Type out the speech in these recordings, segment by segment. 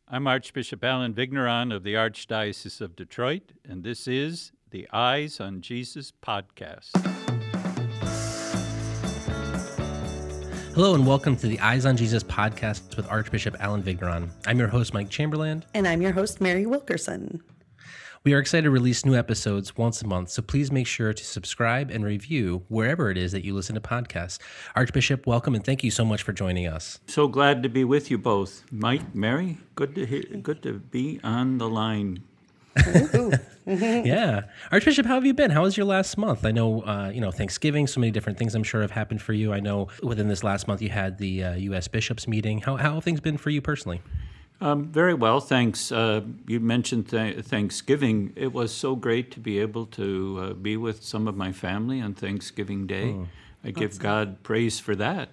I'm Archbishop Vigneron of the Archdiocese of Detroit, and this is the Eyes on Jesus podcast. Hello and welcome to the Eyes on Jesus podcast with Archbishop Vigneron. I'm your host, Mike Chamberlain. And I'm your host, Mary Wilkerson. We are excited to release new episodes once a month, so please make sure to subscribe and review wherever it is that you listen to podcasts. Archbishop, welcome and thank you so much for joining us. So glad to be with you both. Mike, Mary, good to be on the line. Yeah. Archbishop, how have you been? How was your last month? I know, Thanksgiving, so many different things I'm sure have happened for you. I know within this last month you had the U.S. Bishops meeting. How have things been for you personally? Very well, thanks. You mentioned Thanksgiving. It was so great to be able to be with some of my family on Thanksgiving Day. I give God praise for that.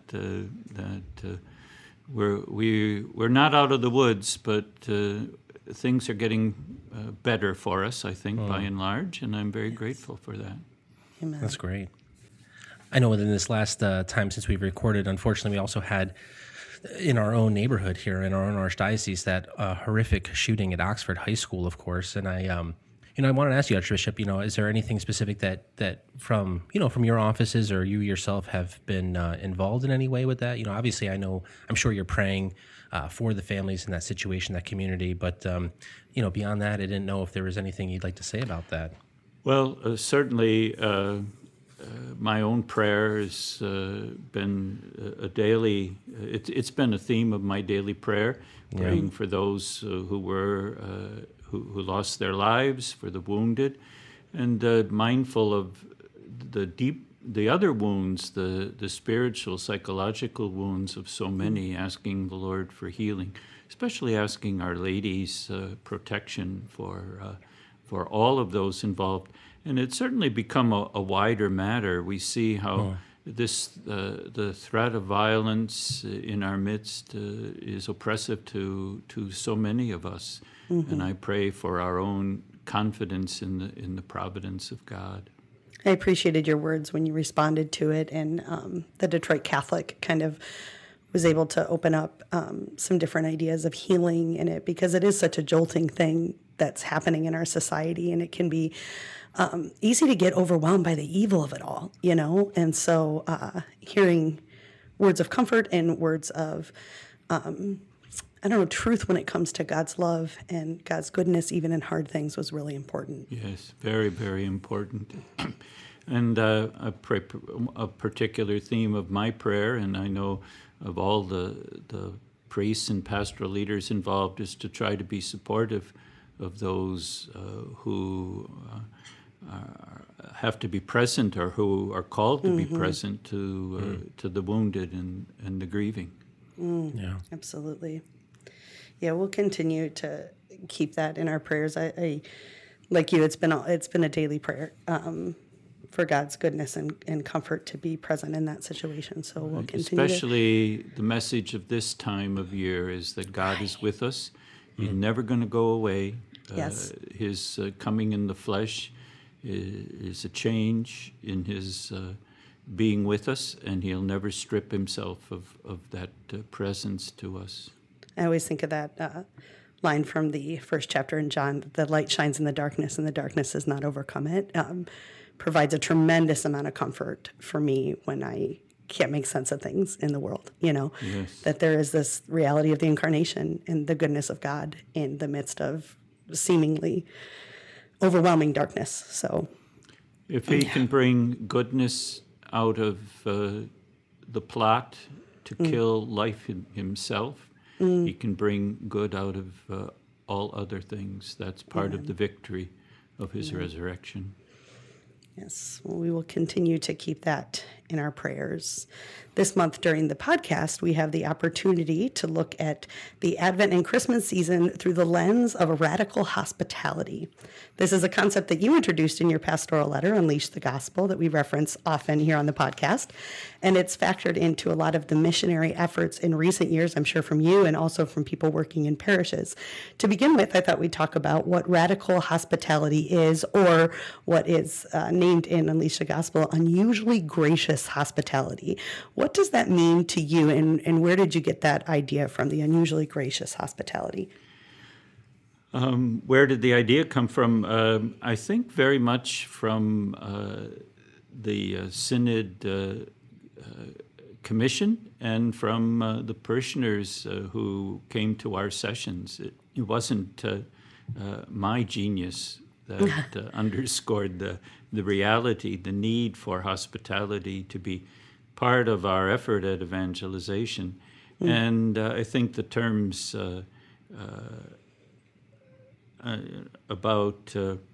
We're not out of the woods, but things are getting better for us, I think, by and large, and I'm very grateful for that. Amen. That's great. I know within this last time since we've recorded, unfortunately, we also had in our own neighborhood here, in our own archdiocese, that horrific shooting at Oxford High School, of course. And I wanted to ask you, Archbishop, is there anything specific that from your offices or you yourself have been involved in any way with that? Obviously, I'm sure you're praying for the families in that situation, that community. But, beyond that, I didn't know if there was anything you'd like to say about that. Well, certainly my own prayer has been a daily, it's been a theme of my daily prayer, praying for those who lost their lives, for the wounded, and mindful of the other wounds, the spiritual, psychological wounds of so many, asking the Lord for healing, especially asking Our Lady's protection for all of those involved. And it's certainly become a wider matter. We see how the threat of violence in our midst is oppressive to so many of us. Mm-hmm. And I pray for our own confidence in the providence of God. I appreciated your words when you responded to it, and the Detroit Catholic kind of was able to open up some different ideas of healing in it, because it is such a jolting thing that's happening in our society, and it can be easy to get overwhelmed by the evil of it all, And so hearing words of comfort and words of, truth when it comes to God's love and God's goodness, even in hard things, was really important. Yes, very, very important. And I pray a particular theme of my prayer, and I know of all the priests and pastoral leaders involved, is to try to be supportive of those who have to be present, or who are called to be present to the wounded and the grieving. Yeah, absolutely. Yeah, we'll continue to keep that in our prayers. I like you, it's been a daily prayer for God's goodness and comfort to be present in that situation. So we'll continue. Especially the message of this time of year is that God is with us. He's never going to go away. Yes. His coming in the flesh is a change in his being with us, and he'll never strip himself of that presence to us. I always think of that line from the first chapter in John: "The light shines in the darkness, and the darkness has not overcome it." Provides a tremendous amount of comfort for me when I can't make sense of things in the world, Yes. That there is this reality of the incarnation and the goodness of God in the midst of seemingly overwhelming darkness. So if he can bring goodness out of the plot to kill life himself, he can bring good out of all other things. That's part of the victory of his resurrection. Yes, well, we will continue to keep that in our prayers. This month during the podcast, we have the opportunity to look at the Advent and Christmas season through the lens of a radical hospitality. This is a concept that you introduced in your pastoral letter, Unleash the Gospel, that we reference often here on the podcast. And it's factored into a lot of the missionary efforts in recent years, I'm sure from you and also from people working in parishes. To begin with, I thought we'd talk about what radical hospitality is, or what is named in Unleash the Gospel, unusually gracious hospitality. What does that mean to you, and where did you get that idea from, the unusually gracious hospitality? Where did the idea come from? I think very much from the Synod commission and from the parishioners who came to our sessions. It wasn't my genius that underscored the reality, the need for hospitality to be part of our effort at evangelization. And I think the terms about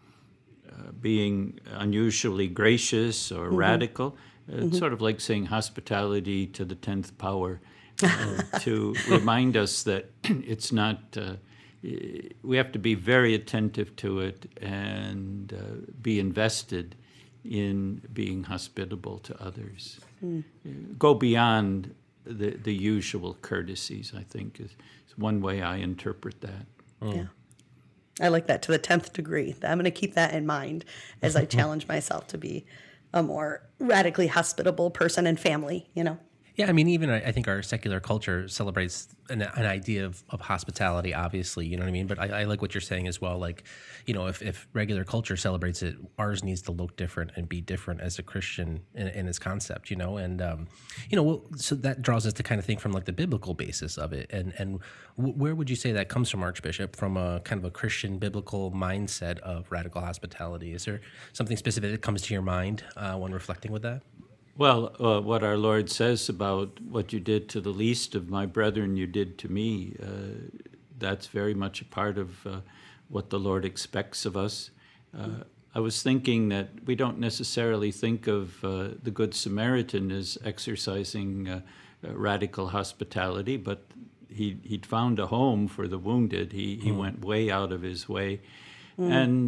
being unusually gracious or radical, it's sort of like saying hospitality to the 10th power, to remind us that it's not, we have to be very attentive to it and be invested in being hospitable to others. Go beyond the usual courtesies, I think, is one way I interpret that. Yeah. I like that, to the 10th degree. I'm going to keep that in mind as I challenge myself to be a more radically hospitable person and family, you know? Yeah, I mean, even I think our secular culture celebrates an idea of hospitality, obviously, you know what I mean? But I like what you're saying as well. Like, you know, if regular culture celebrates it, ours needs to look different and be different as a Christian in its concept, you know? And, you know, so that draws us to kind of think from like the biblical basis of it. And where would you say that comes from, Archbishop, from a kind of a Christian biblical mindset of radical hospitality? Is there something specific that comes to your mind when reflecting with that? Well, what our Lord says about what you did to the least of my brethren, you did to me, that's very much a part of what the Lord expects of us. I was thinking that we don't necessarily think of the Good Samaritan as exercising radical hospitality, but he'd found a home for the wounded. He went way out of his way. And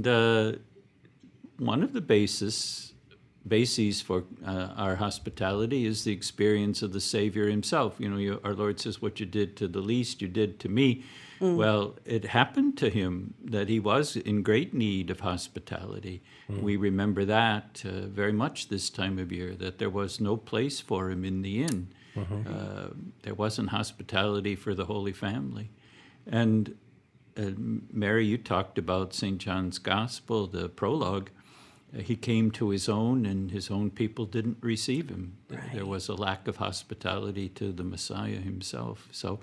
one of the bases for our hospitality is the experience of the Savior himself. You know, our Lord says, what you did to the least, you did to me. Well, it happened to him that he was in great need of hospitality. We remember that very much this time of year, that there was no place for him in the inn. There wasn't hospitality for the Holy Family. And Mary, you talked about St. John's Gospel, the prologue. He came to his own, and his own people didn't receive him. Right. There was a lack of hospitality to the Messiah himself. So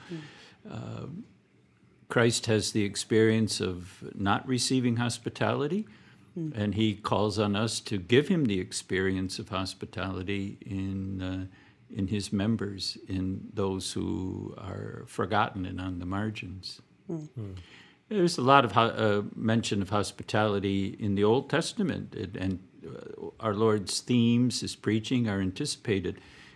Christ has the experience of not receiving hospitality, and he calls on us to give him the experience of hospitality in his members, in those who are forgotten and on the margins. There's a lot of mention of hospitality in the Old Testament, and our Lord's themes, his preaching, are anticipated.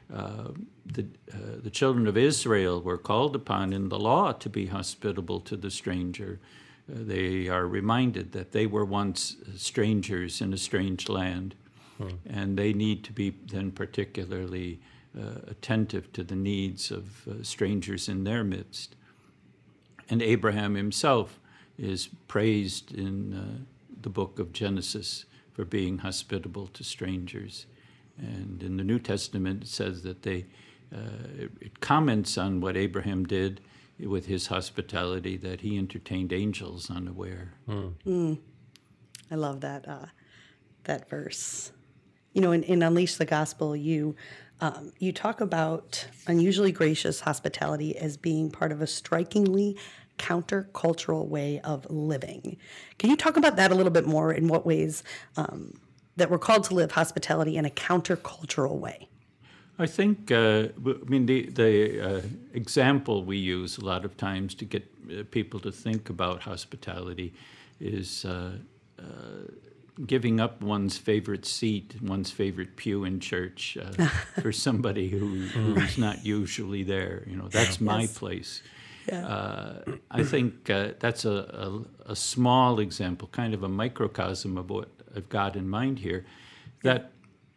The children of Israel were called upon in the law to be hospitable to the stranger. They are reminded that they were once strangers in a strange land, and they need to be then particularly attentive to the needs of strangers in their midst. And Abraham himself is praised in the book of Genesis for being hospitable to strangers. And in the New Testament, it says that it comments on what Abraham did with his hospitality, that he entertained angels unaware. I love that verse. You know, in Unleash the Gospel, you talk about unusually gracious hospitality as being part of a strikingly countercultural way of living. Can you talk about that a little bit more, in what ways that we're called to live hospitality in a countercultural way? I think, the example we use a lot of times to get people to think about hospitality is giving up one's favorite seat, one's favorite pew in church for somebody who's not usually there. You know, that's my place. Yeah. I think that's a small example, kind of a microcosm of what I've got in mind here, that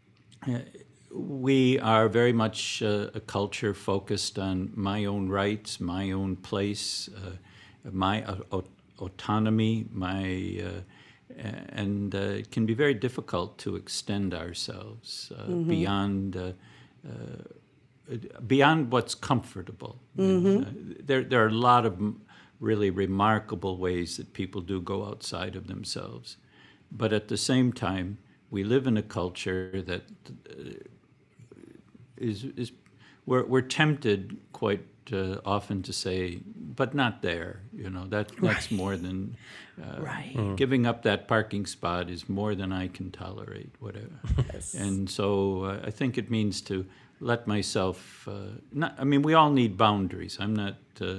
we are very much a culture focused on my own rights, my own place, my autonomy, and it can be very difficult to extend ourselves beyond what's comfortable. There are a lot of really remarkable ways that people do go outside of themselves. But at the same time, we live in a culture that we're tempted quite often to say, but not there. That's more than giving up that parking spot is more than I can tolerate, whatever. Yes. And so I think it means to let myself. We all need boundaries. I'm not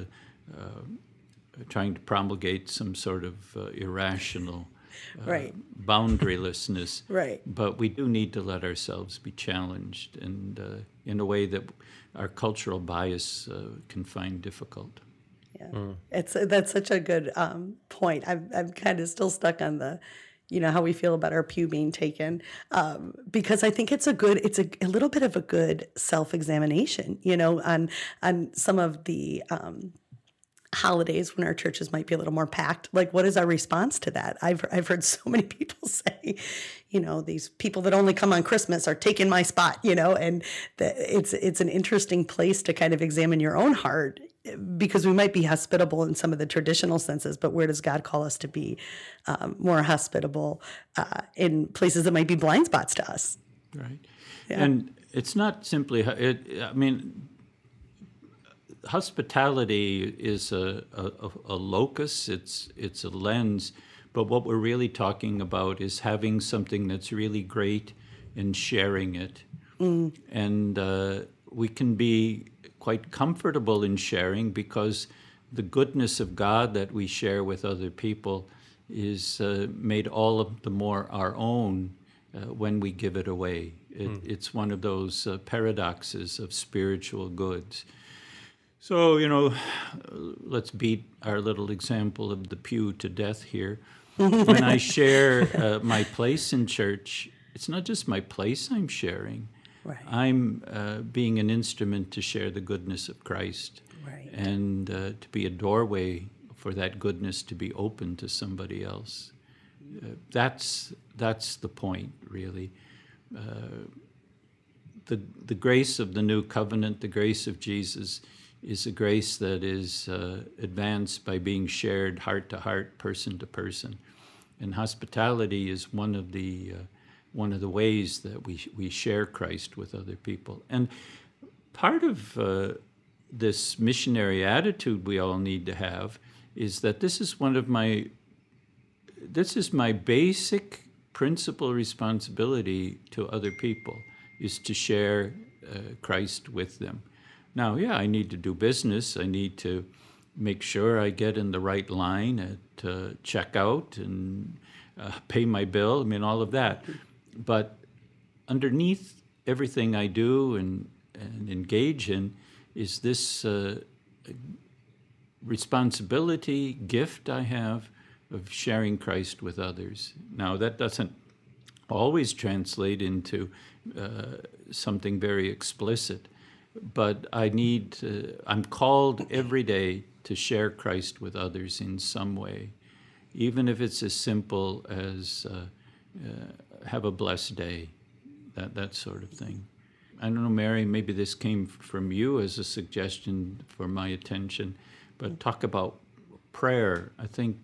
trying to promulgate some sort of irrational boundarylessness. Right. But we do need to let ourselves be challenged, and in a way that our cultural bias can find difficult. Yeah, that's such a good point. I'm kind of still stuck on the, how we feel about our pew being taken, because I think it's a little bit of a good self-examination, on some of the holidays when our churches might be a little more packed. Like, what is our response to that? I've heard so many people say, these people that only come on Christmas are taking my spot, and it's an interesting place to kind of examine your own heart, because we might be hospitable in some of the traditional senses, but where does God call us to be more hospitable in places that might be blind spots to us? Right. Yeah. And it's not simply, hospitality is a locus, it's a lens, but what we're really talking about is having something that's really great and sharing it. And we can be quite comfortable in sharing because the goodness of God that we share with other people is made all of the more our own when we give it away. It's one of those paradoxes of spiritual goods. So, let's beat our little example of the pew to death here. When I share my place in church, it's not just my place I'm sharing. Right. I'm being an instrument to share the goodness of Christ. Right. And to be a doorway for that goodness to be open to somebody else. That's the point, really. The grace of the new covenant, the grace of Jesus, is a grace that is advanced by being shared heart to heart, person to person, and hospitality is one of the ways that we share Christ with other people. And part of this missionary attitude we all need to have is that this is my basic principal responsibility to other people, is to share Christ with them. Now, I need to do business. I need to make sure I get in the right line at checkout and pay my bill. All of that. But underneath everything I do and engage in is this responsibility, gift I have of sharing Christ with others. Now, that doesn't always translate into something very explicit. But I'm called every day to share Christ with others in some way, even if it's as simple as have a blessed day, that sort of thing. I don't know, Mary, maybe this came from you as a suggestion for my attention, but talk about prayer. I think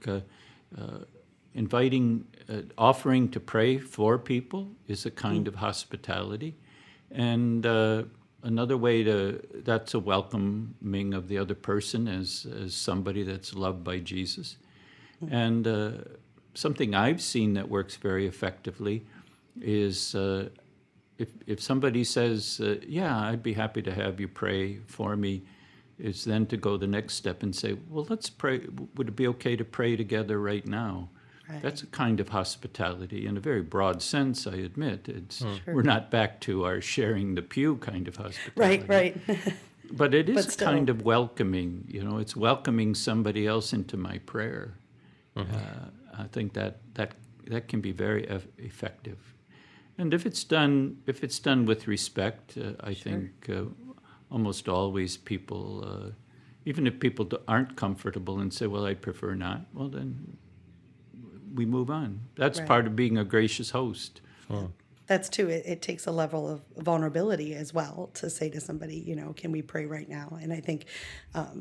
offering to pray for people is a kind of hospitality. And another way that's a welcoming of the other person as somebody that's loved by Jesus. And something I've seen that works very effectively is if somebody says, I'd be happy to have you pray for me, is then to go the next step and say, well, let's pray. Would it be okay to pray together right now? Right. That's a kind of hospitality in a very broad sense, I admit. We're not back to our sharing the pew kind of hospitality. Right. But it is a kind of welcoming. It's welcoming somebody else into my prayer. I think that can be very effective. And if it's done with respect, I think almost always people, even if people aren't comfortable and say, well, I prefer not, well, then we move on. That's part of being a gracious host. That's too. It takes a level of vulnerability as well to say to somebody, can we pray right now? And I think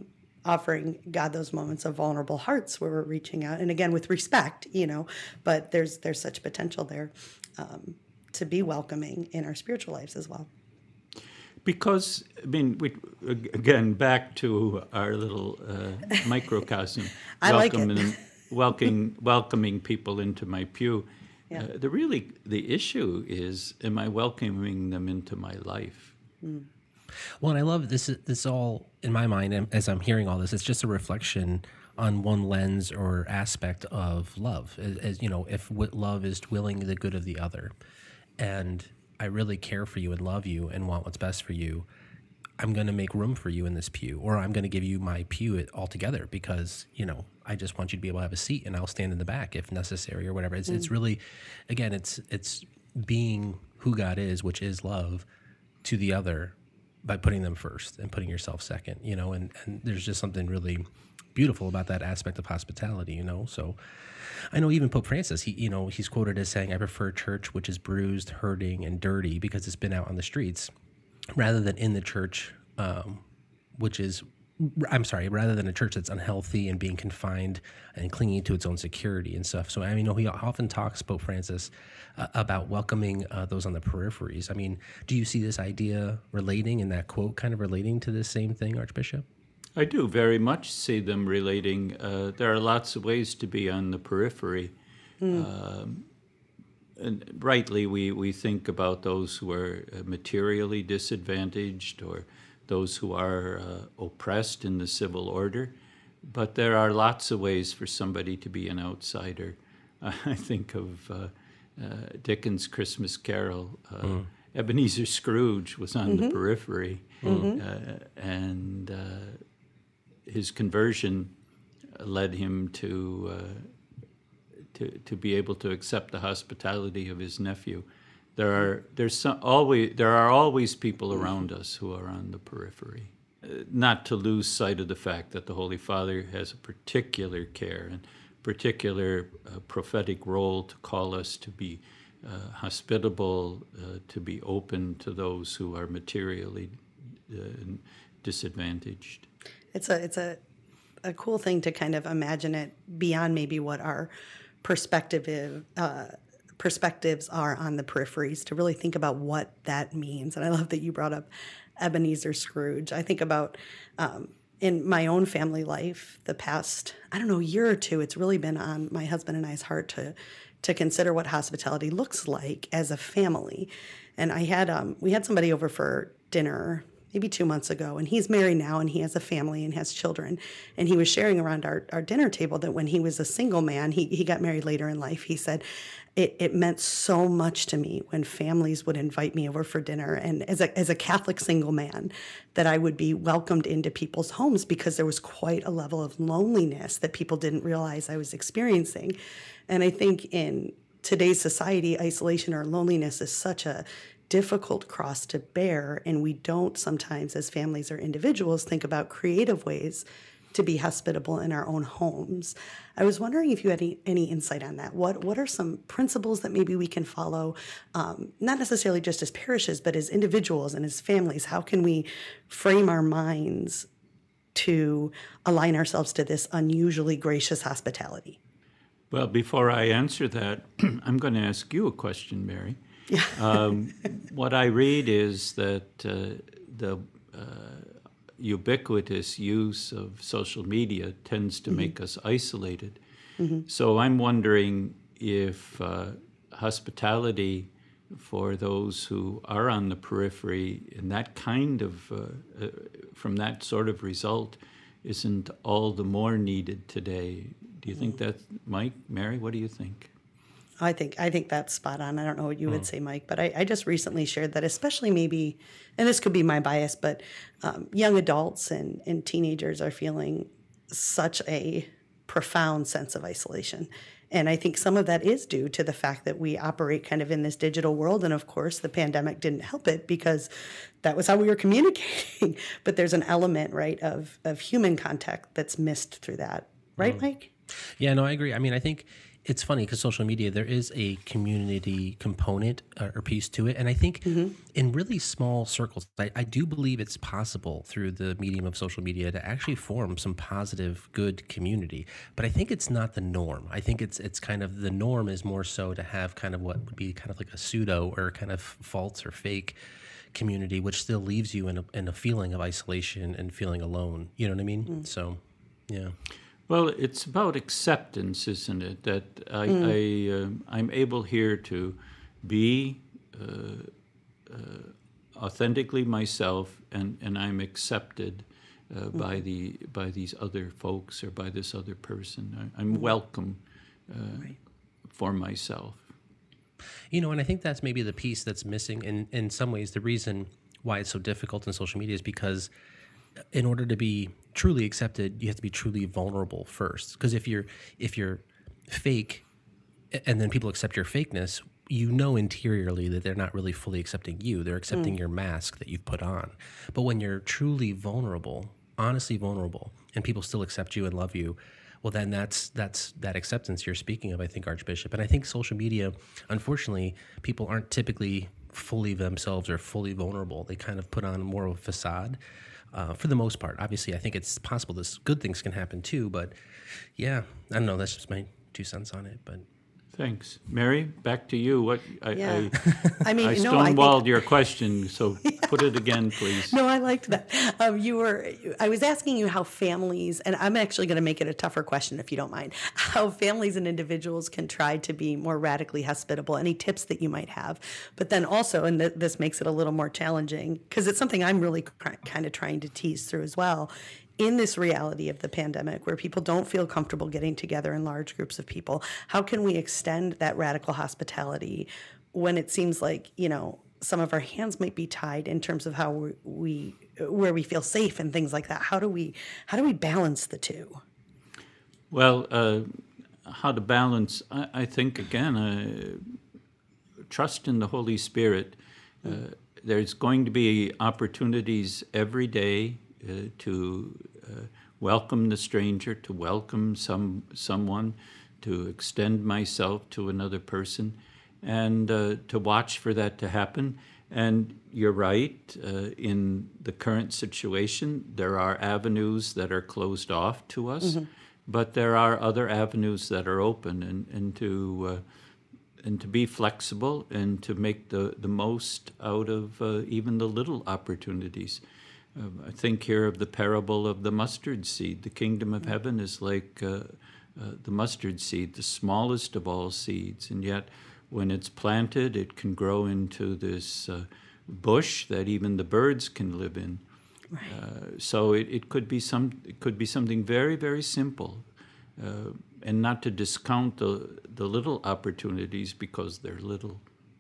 offering God those moments of vulnerable hearts where we're reaching out, and again with respect, but there's such potential there to be welcoming in our spiritual lives as well. Because, again, back to our little microcosm, I like it. welcoming people into my pew. Yeah. The issue is, am I welcoming them into my life? Mm. Well, and I love this all in my mind, and as I'm hearing all this, it's just a reflection on one lens or aspect of love. As if love is willing the good of the other, and I really care for you and love you and want what's best for you, I'm going to make room for you in this pew, or I'm going to give you my pew altogether because, I just want you to be able to have a seat, and I'll stand in the back if necessary or whatever. It's really, again, it's being who God is, which is love, to the other by putting them first and putting yourself second, and there's just something really beautiful about that aspect of hospitality, So I know even Pope Francis, he's quoted as saying, "I prefer a church which is bruised, hurting, and dirty because it's been out on the streets, rather than in the church, rather than a church that's unhealthy and being confined and clinging to its own security and stuff." So, he often talks, Pope Francis, about welcoming those on the peripheries. Do you see this idea relating, in that quote, kind of relating to this same thing, Archbishop? I do very much see them relating. There are lots of ways to be on the periphery. And rightly, we think about those who are materially disadvantaged or those who are oppressed in the civil order. But there are lots of ways for somebody to be an outsider. I think of Dickens' Christmas Carol. Ebenezer Scrooge was on the periphery, and his conversion led him to be able to accept the hospitality of his nephew. There are always people around us who are on the periphery. Not to lose sight of the fact that the Holy Father has a particular care and particular prophetic role to call us to be hospitable, to be open to those who are materially disadvantaged. It's a cool thing to kind of imagine it beyond maybe what our perspectives are on the peripheries, to really think about what that means. And I love that you brought up Ebenezer Scrooge. I think about in my own family life, the past, year or two, it's really been on my husband and I's heart to consider what hospitality looks like as a family. And we had somebody over for dinner maybe 2 months ago, and he's married now, and he has a family and has children. And he was sharing around our dinner table that when he was a single man, he got married later in life. He said, it meant so much to me when families would invite me over for dinner, and as a Catholic single man, that I would be welcomed into people's homes, because there was quite a level of loneliness that people didn't realize I was experiencing. And I think in today's society, isolation or loneliness is such a difficult cross to bear, and we don't sometimes, as families or individuals, think about creative ways to be hospitable in our own homes. I was wondering if you had any insight on that. What are some principles that maybe we can follow, not necessarily just as parishes, but as individuals and as families? How can we frame our minds to align ourselves to this unusually gracious hospitality? Well, before I answer that, I'm going to ask you a question, Mary. What I read is that the ubiquitous use of social media tends to make us isolated. So I'm wondering if hospitality for those who are on the periphery and that kind of, from that sort of result, isn't all the more needed today. Do you think that, Mike, Mary, what do you think? I think that's spot on. I don't know what you would say, Mike, but I just recently shared that, especially maybe, and this could be my bias, but young adults and teenagers are feeling such a profound sense of isolation. And I think some of that is due to the fact that we operate kind of in this digital world. And of course, the pandemic didn't help it, because that was how we were communicating. But there's an element, right, of human contact that's missed through that. Right, Mike? Yeah, no, I agree. I mean, I think it's funny because social media, there is a community component or piece to it. And I think in really small circles, I do believe it's possible through the medium of social media to actually form some positive, good community. But I think it's not the norm. I think it's kind of the norm is more so to have kind of what would be kind of like a pseudo or kind of false or fake community, which still leaves you in a feeling of isolation and feeling alone. You know what I mean? So, yeah. Well, it's about acceptance, isn't it? That I'm able here to be authentically myself, and I'm accepted by these other folks or by this other person. I'm welcome for myself. You know, and I think that's maybe the piece that's missing in some ways. The reason why it's so difficult in social media is because in order to be truly accepted, you have to be truly vulnerable first. Because if you're fake and then people accept your fakeness, you know interiorly that they're not really fully accepting you. They're accepting your mask that you've put on. But when you're truly vulnerable, honestly vulnerable, and people still accept you and love you, well, then that's that acceptance you're speaking of, I think, Archbishop. And I think social media, unfortunately, people aren't typically fully themselves or fully vulnerable. They kind of put on more of a facade. For the most part. Obviously, I think it's possible this good things can happen too, but yeah, I don't know. That's just my 2 cents on it. But thanks, Mary. Back to you. I stonewalled your question, so put it again, please. No, I liked that. I was asking you how families, and I'm actually going to make it a tougher question if you don't mind, how families and individuals can try to be more radically hospitable. Any tips that you might have, but then also, and this makes it a little more challenging because it's something I'm really kind of trying to tease through as well. In this reality of the pandemic where people don't feel comfortable getting together in large groups of people, how can we extend that radical hospitality when it seems like, some of our hands might be tied in terms of how where we feel safe and things like that? How do we balance the two? Well, how to balance, I think, again, trust in the Holy Spirit. There's going to be opportunities every day to welcome the stranger, to welcome someone, to extend myself to another person, and to watch for that to happen. And you're right, in the current situation, there are avenues that are closed off to us, but there are other avenues that are open, and to be flexible and to make the most out of even the little opportunities. I think here of the parable of the mustard seed. The kingdom of heaven is like the mustard seed, the smallest of all seeds, and yet when it's planted, it can grow into this bush that even the birds can live in. Right. So it could be something very, very simple, and not to discount the little opportunities because they're little.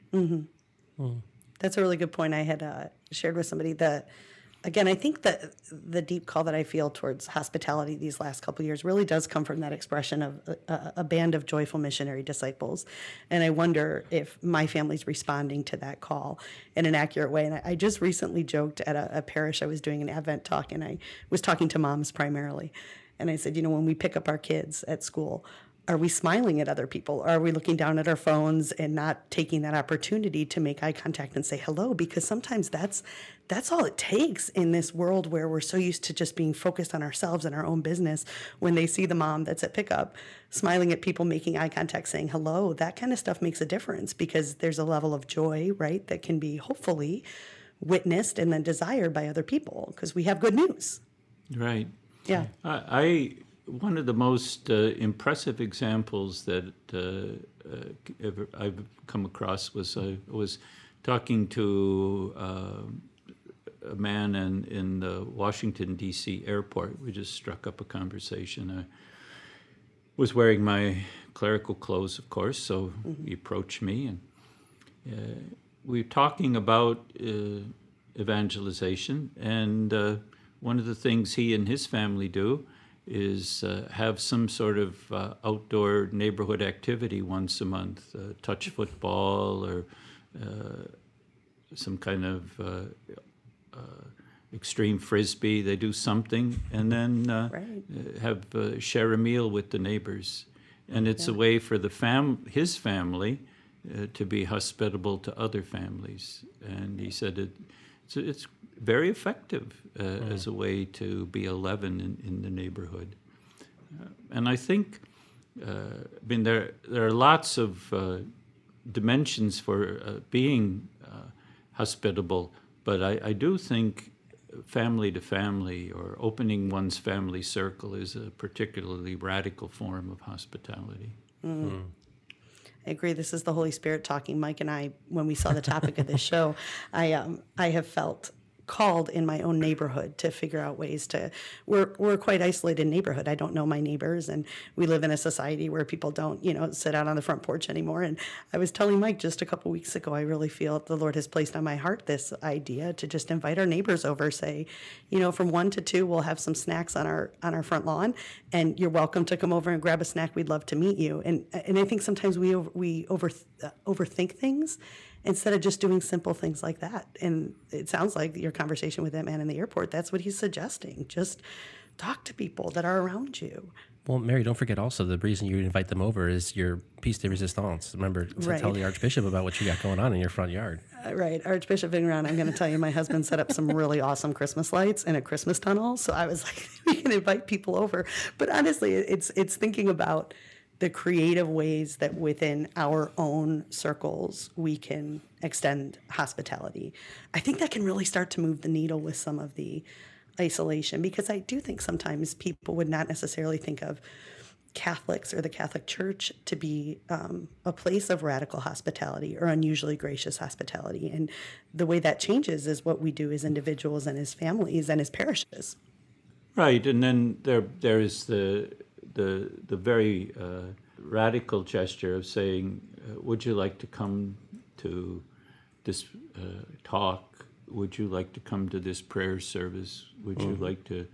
That's a really good point. I had shared with somebody that. Again, I think that the deep call that I feel towards hospitality these last couple of years really does come from that expression of a band of joyful missionary disciples. And I wonder if my family's responding to that call in an accurate way. And I just recently joked at a parish. I was doing an Advent talk, and I was talking to moms primarily. And I said, when we pick up our kids at school, are we smiling at other people? Are we looking down at our phones and not taking that opportunity to make eye contact and say hello? Because sometimes that's all it takes in this world where we're so used to just being focused on ourselves and our own business. When they see the mom that's at pickup smiling at people, making eye contact, saying hello, that kind of stuff makes a difference because there's a level of joy, right, that can be hopefully witnessed and then desired by other people because we have good news. Right. Yeah. One of the most impressive examples that ever I've come across was I was talking to a man in the Washington, D.C. airport. We just struck up a conversation. I was wearing my clerical clothes, of course, so he approached me, and we were talking about evangelization, and one of the things he and his family do is have some sort of outdoor neighborhood activity once a month, touch football or some kind of extreme frisbee. They do something and then share a meal with the neighbors. and it's a way for his family to be hospitable to other families. And he said it's very effective as a way to be a leaven in the neighborhood. And I think, there are lots of dimensions for being hospitable, but I do think family to family, or opening one's family circle, is a particularly radical form of hospitality. I agree. This is the Holy Spirit talking. Mike and I, when we saw the topic of this show, I have felt called in my own neighborhood to figure out ways to, we're a quite isolated neighborhood. I don't know my neighbors, and we live in a society where people don't, sit out on the front porch anymore. And I was telling Mike just a couple weeks ago, I really feel the Lord has placed on my heart this idea to just invite our neighbors over, say, from 1 to 2, we'll have some snacks on our front lawn, and you're welcome to come over and grab a snack. We'd love to meet you. And I think sometimes we overthink things, instead of just doing simple things like that. And it sounds like your conversation with that man in the airport, that's what he's suggesting. Just talk to people that are around you. Well, Mary, don't forget also the reason you invite them over is your piece de resistance. Remember to tell the Archbishop about what you got going on in your front yard. Right. Archbishop Vigneron, I'm going to tell you, my husband set up some really awesome Christmas lights in a Christmas tunnel. So I was like, we can invite people over. But honestly, it's thinking about the creative ways that within our own circles we can extend hospitality. I think that can really start to move the needle with some of the isolation, because I do think sometimes people would not necessarily think of Catholics or the Catholic Church to be a place of radical hospitality or unusually gracious hospitality. And the way that changes is what we do as individuals and as families and as parishes. Right, and then there is the very radical gesture of saying, would you like to come to this talk? Would you like to come to this prayer service? Would you like to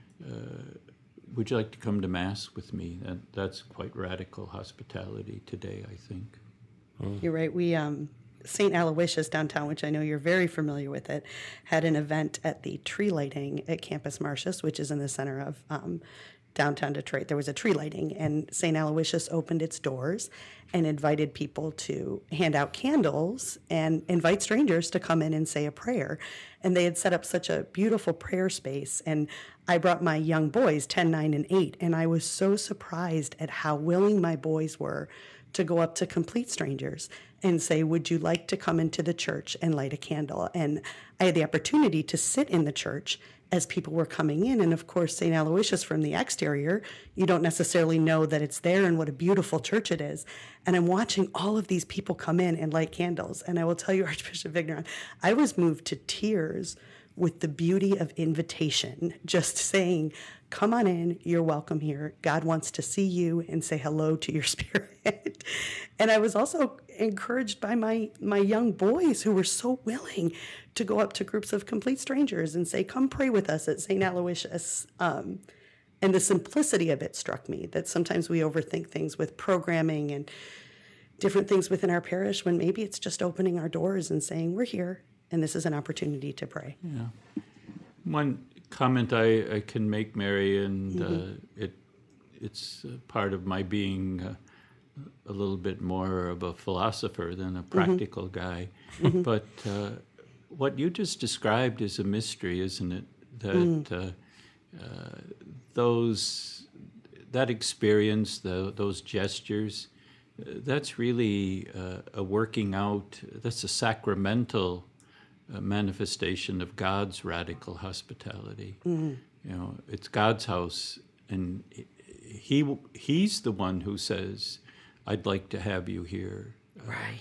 come to Mass with me? That's quite radical hospitality today, I think. You're right. We St. Aloysius downtown, which I know you're very familiar with it, had an event at the tree lighting at Campus Martius, which is in the center of downtown Detroit. There was a tree lighting, and St. Aloysius opened its doors and invited people to hand out candles and invite strangers to come in and say a prayer. And they had set up such a beautiful prayer space. And I brought my young boys, 10, 9, and 8, and I was so surprised at how willing my boys were to go up to complete strangers and say, would you like to come into the church and light a candle? And I had the opportunity to sit in the church as people were coming in. And of course, St. Aloysius, from the exterior, you don't necessarily know that it's there and what a beautiful church it is. And I'm watching all of these people come in and light candles. And I will tell you, Archbishop Vigneron, I was moved to tears with the beauty of invitation, just saying, come on in, you're welcome here. God wants to see you and say hello to your spirit. And I was also encouraged by my young boys who were so willing to go up to groups of complete strangers and say, come pray with us at St. Aloysius. And the simplicity of it struck me, that sometimes we overthink things with programming and different things within our parish, when maybe it's just opening our doors and saying, we're here, and this is an opportunity to pray. Yeah. One comment I can make, Mary, and it's part of my being a little bit more of a philosopher than a practical guy. But what you just described is a mystery, isn't it? That that experience, those gestures, that's really a working out. That's a sacramental manifestation of God's radical hospitality. It's God's house, and He's the one who says, "I'd like to have you here." Right.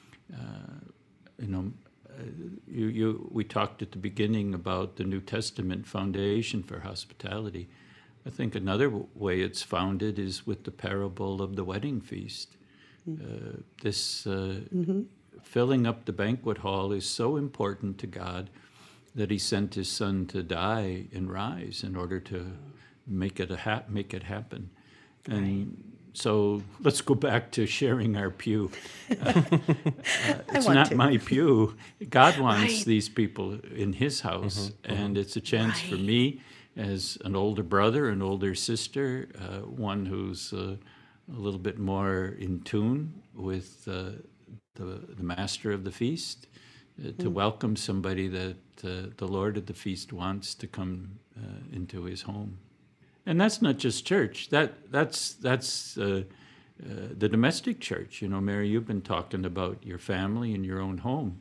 We talked at the beginning about the New Testament foundation for hospitality. I think another way it's founded is with the parable of the wedding feast. This filling up the banquet hall is so important to God that He sent His Son to die and rise in order to make it happen. And so let's go back to sharing our pew. It's not my pew. God wants these people in His house, and it's a chance for me as an older brother, an older sister, one who's a little bit more in tune with the master of the feast, to welcome somebody that the Lord of the feast wants to come into his home. And that's not just church. That's the domestic church. You know, Mary, you've been talking about your family and your own home.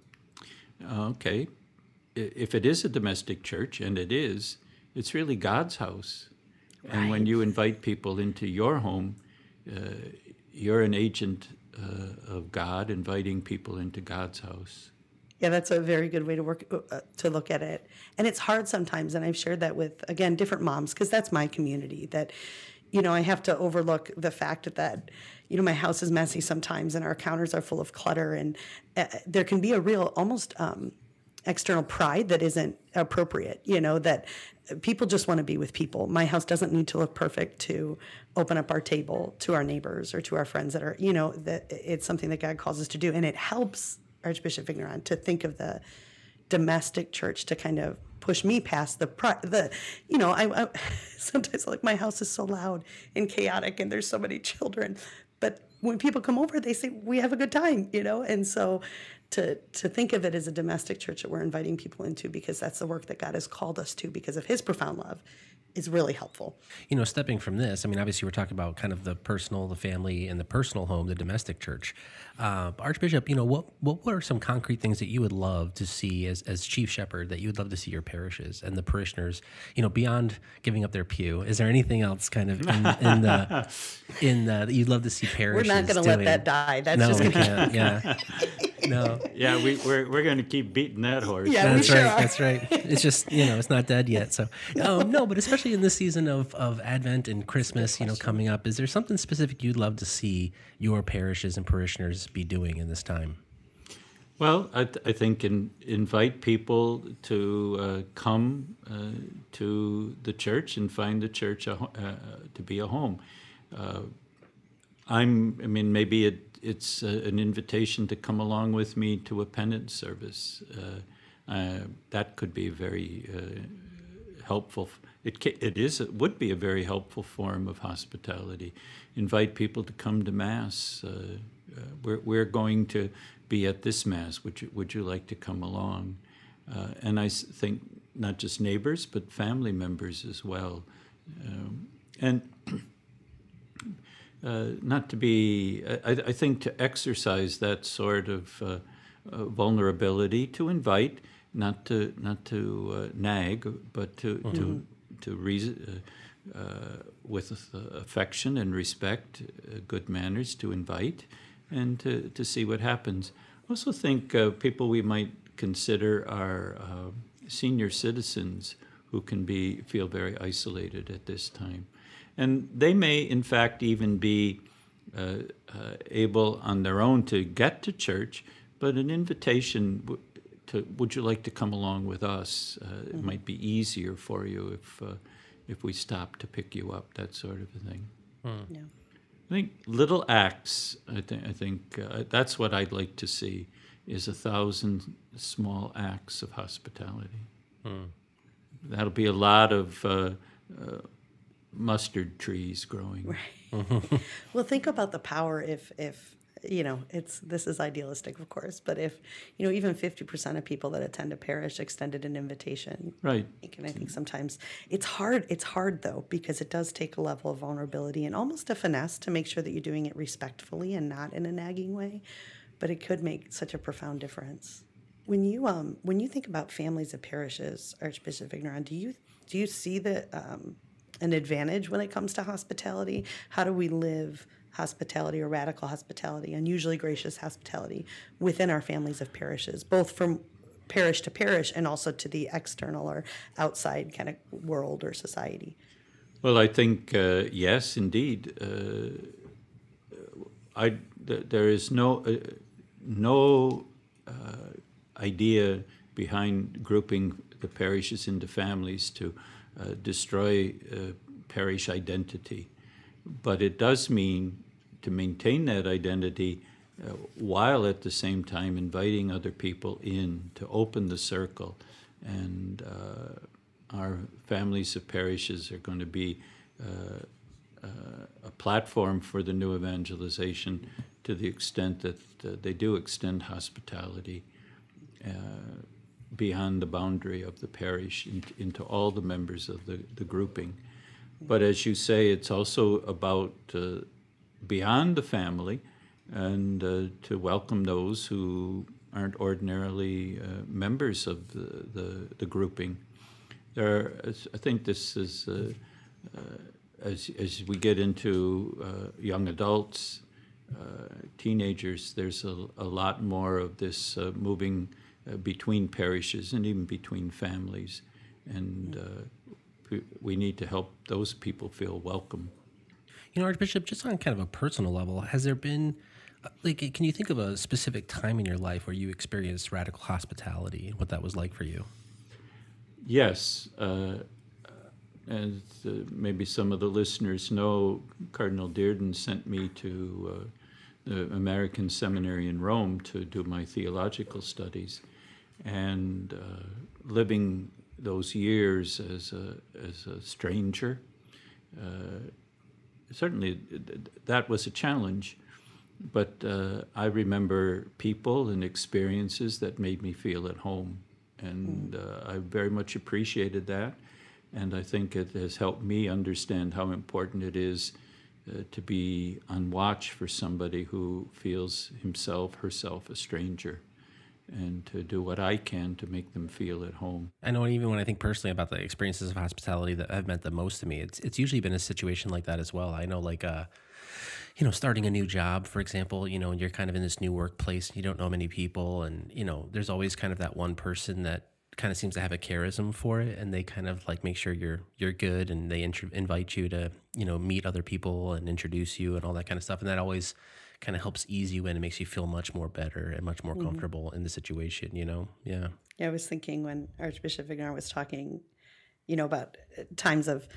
Okay, if it is a domestic church, and it is, it's really God's house. Right. And when you invite people into your home, you're an agent of God, inviting people into God's house. Yeah, that's a very good way to look at it. And it's hard sometimes, and I've shared that with, again, different moms, because that's my community, that, you know, I have to overlook the fact that, you know, my house is messy sometimes, and our counters are full of clutter, and there can be a real, almost external pride that isn't appropriate, you know, that people just want to be with people. My house doesn't need to look perfect to open up our table to our neighbors or to our friends that are, you know, that it's something that God calls us to do. And it helps Archbishop Vigneron to think of the domestic church to kind of push me past the you know, I sometimes, like, my house is so loud and chaotic and there's so many children, but when people come over, they say we have a good time, you know. And so to think of it as a domestic church that we're inviting people into, because that's the work that God has called us to because of his profound love, is really helpful. You know, stepping from this, I mean, obviously we're talking about kind of the personal, the family, and the personal home, the domestic church. Archbishop, you know, what are some concrete things that you would love to see as chief shepherd, that you would love to see your parishes and the parishioners, you know, beyond giving up their pew? Is there anything else kind of in that you'd love to see parishes We're not going to let that die. That's no, just we can't. Yeah. No. Yeah, we're going to keep beating that horse. Yeah, that's we right. sure are. That's right. It's just, you know, it's not dead yet. So no, but especially in this season of Advent and Christmas, you know, coming up, is there something specific you'd love to see your parishes and parishioners be doing in this time? Well, I think invite people to come to the church and find the church to be a home. Maybe it's an invitation to come along with me to a penance service. That could be very helpful. It would be a very helpful form of hospitality. Invite people to come to Mass. We're going to be at this Mass. Would you like to come along? And I think not just neighbors, but family members as well. And not to be, I think to exercise that sort of vulnerability, to invite, not to nag, but to reason, with affection and respect, good manners, to invite, and to see what happens. I also think people we might consider are senior citizens who can feel very isolated at this time. And they may, in fact, even be able on their own to get to church, but an invitation would you like to come along with us? It might be easier for you if we stop to pick you up, that sort of a thing. Yeah. I think little acts, I think that's what I'd like to see, is 1,000 small acts of hospitality. That'll be a lot of mustard trees growing. Right. Well, think about the power if you know, this is idealistic, of course, but if, you know, even 50% of people that attend a parish extended an invitation. Right. And I think sometimes it's hard though, because it does take a level of vulnerability and almost a finesse to make sure that you're doing it respectfully and not in a nagging way, but it could make such a profound difference. When you think about families of parishes, Archbishop Vigneron, do you see an advantage when it comes to hospitality? How do we live hospitality or radical hospitality, unusually gracious hospitality within our families of parishes, both from parish to parish and also to the external or outside kind of world or society? Well, I think, yes, indeed. There is no idea behind grouping the parishes into families to destroy parish identity. But it does mean to maintain that identity while at the same time inviting other people in to open the circle. And our families of parishes are going to be a platform for the new evangelization to the extent that they do extend hospitality beyond the boundary of the parish into all the members of the grouping. But as you say, it's also about beyond the family, and to welcome those who aren't ordinarily members of the grouping. I think this is, as we get into young adults, teenagers, there's a lot more of this moving between parishes and even between families. And we need to help those people feel welcome. You know, Archbishop, just on kind of a personal level, has there been, can you think of a specific time in your life where you experienced radical hospitality and what that was like for you? Yes. As maybe some of the listeners know, Cardinal Dearden sent me to the American Seminary in Rome to do my theological studies. And living those years as a stranger, certainly that was a challenge, but I remember people and experiences that made me feel at home, and I very much appreciated that, and I think it has helped me understand how important it is to be on watch for somebody who feels himself, herself a stranger, and to do what I can to make them feel at home. I know even when I think personally about the experiences of hospitality that have meant the most to me, it's usually been a situation like that as well. I know starting a new job, for example, and you're kind of in this new workplace and you don't know many people, and, there's always kind of that one person that kind of seems to have a charism for it, and they kind of make make sure you're good, and they invite you to, meet other people and introduce you and all that kind of stuff. And that always kind of helps ease you in and makes you feel much more better and much more comfortable in the situation, Yeah. Yeah, I was thinking when Archbishop Vigneron was talking, about times of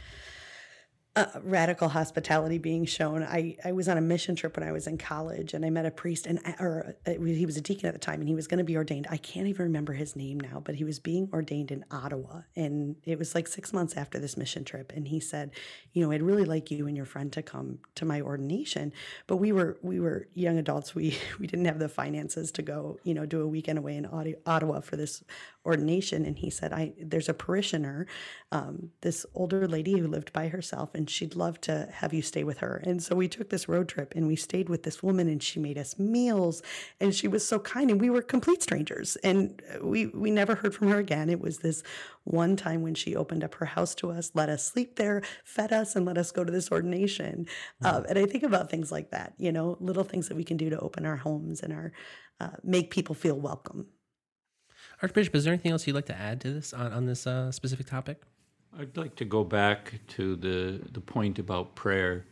radical hospitality being shown. I was on a mission trip when I was in college, and I met a priest, he was a deacon at the time, and he was going to be ordained. I can't even remember his name now, but he was being ordained in Ottawa, and it was 6 months after this mission trip. And he said, I'd really like you and your friend to come to my ordination, but we were young adults. We didn't have the finances to go, do a weekend away in Ottawa for this ordination. And he said, there's a parishioner, this older lady who lived by herself, and she'd love to have you stay with her. And so we took this road trip, and we stayed with this woman, and she made us meals, and she was so kind, and we were complete strangers, and we never heard from her again. It was this one time when she opened up her house to us, let us sleep there, fed us, and let us go to this ordination. And I think about things like that, little things that we can do to open our homes and make people feel welcome. Archbishop, is there anything else you'd like to add to this on this specific topic? I'd like to go back to the point about prayer.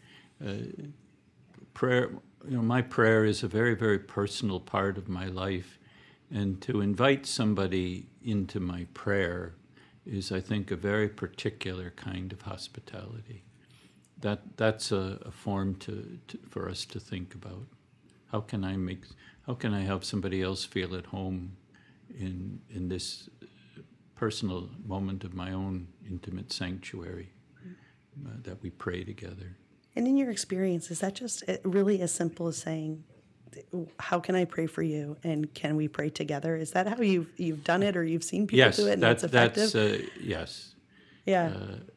Prayer, my prayer is a very, very personal part of my life, and to invite somebody into my prayer is, I think, a very particular kind of hospitality. That's a form for us to think about. How can I help somebody else feel at home in this personal moment of my own intimate sanctuary that we pray together? And in your experience, is that just really as simple as saying, how can I pray for you, and can we pray together? Is that how you've done it, or you've seen people do it and it's effective? Yes. Yeah.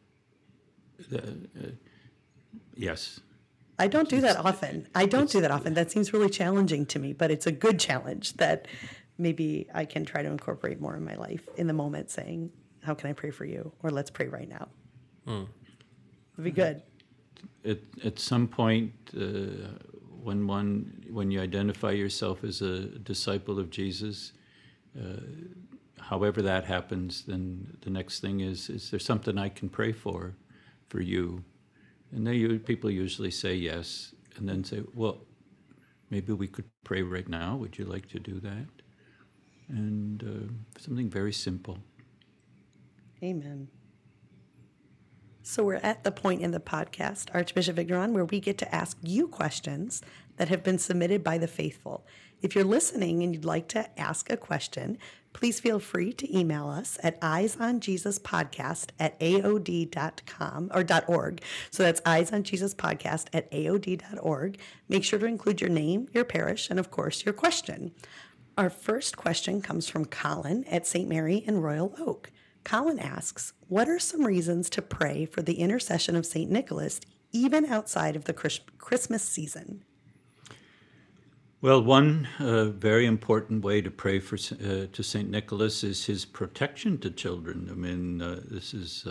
Yes. I don't do that often. That seems really challenging to me, but it's a good challenge that maybe I can try to incorporate more in my life in the moment, saying, how can I pray for you? Or let's pray right now. Would be good. At some point, when you identify yourself as a disciple of Jesus, however that happens, then the next thing is there something I can pray for you? And people usually say yes, and then say, well, maybe we could pray right now. Would you like to do that? And something very simple. Amen. So we're at the point in the podcast, Archbishop Vigneron, where we get to ask you questions that have been submitted by the faithful. If you're listening and you'd like to ask a question, please feel free to email us at eyesonjesuspodcast@aod.com or .org. So that's eyesonjesuspodcast@aod.org. Make sure to include your name, your parish, and of course your question. Our first question comes from Colin at St. Mary in Royal Oak. Colin asks, what are some reasons to pray for the intercession of St. Nicholas even outside of the Christmas season? Well, one very important way to pray to St. Nicholas is his protection to children. I mean, this is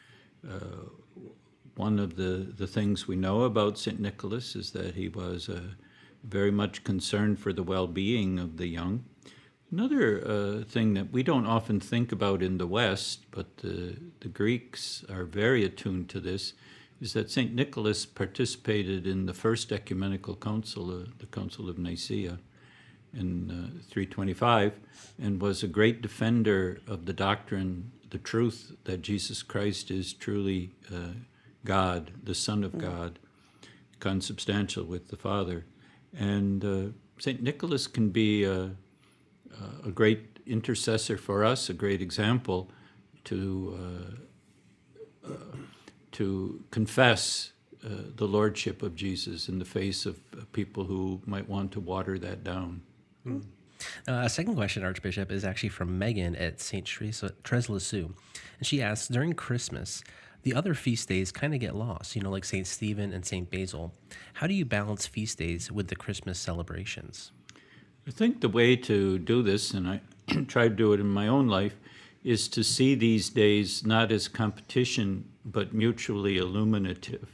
one of the things we know about St. Nicholas is that he was very much concerned for the well-being of the young. Another thing that we don't often think about in the West, but the Greeks are very attuned to this, is that St. Nicholas participated in the First Ecumenical Council, the Council of Nicaea, in 325, and was a great defender of the doctrine, the truth that Jesus Christ is truly God, the Son of God, consubstantial with the Father. And St. Nicholas can be a great intercessor for us, a great example to confess the lordship of Jesus in the face of people who might want to water that down. A second question, Archbishop, is actually from Megan at St. Therese-Lisieux. And she asks, during Christmas, the other feast days kind of get lost, like St. Stephen and St. Basil. How do you balance feast days with the Christmas celebrations? I think the way to do this, and I try to do it in my own life, is to see these days not as competition, but mutually illuminative.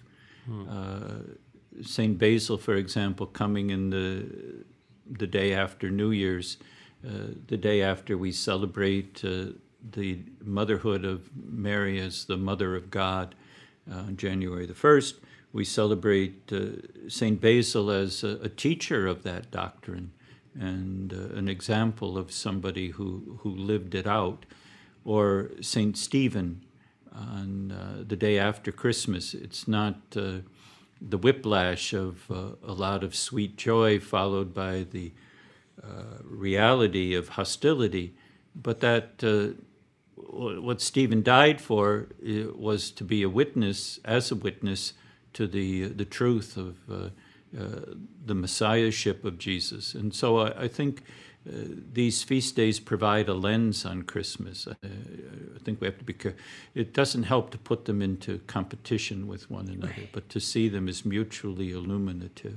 St. Basil, for example, coming in the day after New Year's, the day after we celebrate the motherhood of Mary as the Mother of God, on January the 1st, we celebrate St. Basil as a teacher of that doctrine and an example of somebody who lived it out. Or St. Stephen on the day after Christmas. It's not the whiplash of a lot of sweet joy followed by the reality of hostility, but that what Stephen died for was to be a witness to the truth of the messiahship of Jesus. And so I think these feast days provide a lens on Christmas. I think we have to be careful. It doesn't help to put them into competition with one another, but to see them as mutually illuminative.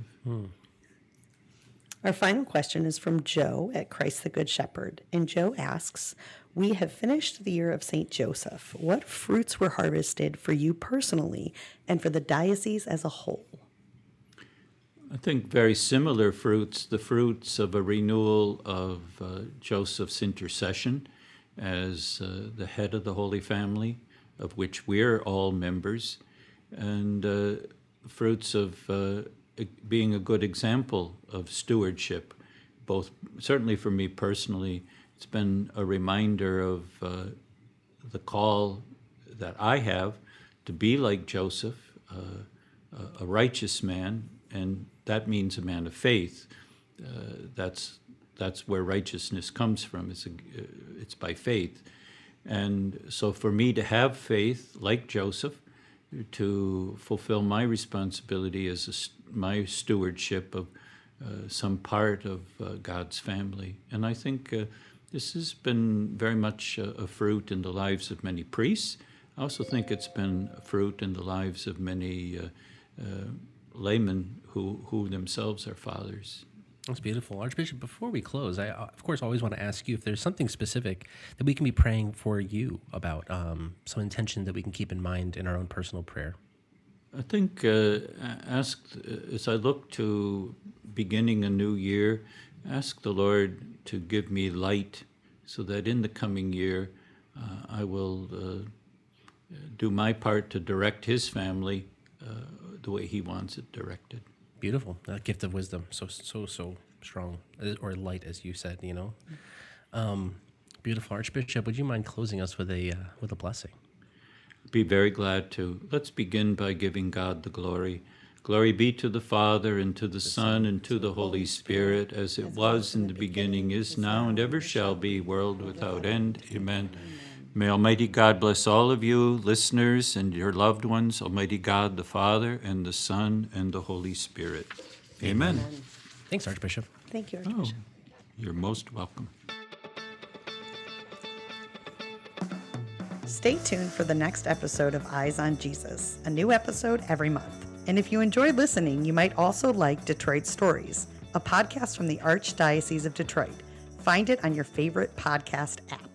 Our final question is from Joe at Christ the Good Shepherd. And Joe asks, we have finished the year of St. Joseph. What fruits were harvested for you personally and for the diocese as a whole? I think very similar fruits, the fruits of a renewal of Joseph's intercession as the head of the Holy Family, of which we're all members, and fruits of being a good example of stewardship, both certainly for me personally. It's been a reminder of the call that I have to be like Joseph, a righteous man, and that means a man of faith. That's where righteousness comes from. It's by faith. And so for me to have faith, like Joseph, to fulfill my responsibility as my stewardship of some part of God's family. And I think this has been very much a fruit in the lives of many priests. I also think it's been a fruit in the lives of many laymen who themselves are fathers. That's beautiful. Archbishop, before we close, I, of course, always want to ask you if there's something specific that we can be praying for you about, some intention that we can keep in mind in our own personal prayer. I think as I look to beginning a new year, ask the Lord to give me light so that in the coming year I will do my part to direct his family the way he wants it directed. Beautiful. That gift of wisdom, so strong, or light, as you said. Beautiful. Archbishop, would you mind closing us with a blessing? Be very glad to. Let's begin by giving God the glory. Glory be to the Father, and to the Son, and to the Holy Spirit, as it was in the beginning, is now, and ever shall be, world without end. Amen. May Almighty God bless all of you, listeners, and your loved ones. Almighty God, the Father, and the Son, and the Holy Spirit. Amen. Thanks, Archbishop. Thank you, Archbishop. You're most welcome. Stay tuned for the next episode of Eyes on Jesus, a new episode every month. And if you enjoyed listening, you might also like Detroit Stories, a podcast from the Archdiocese of Detroit. Find it on your favorite podcast app.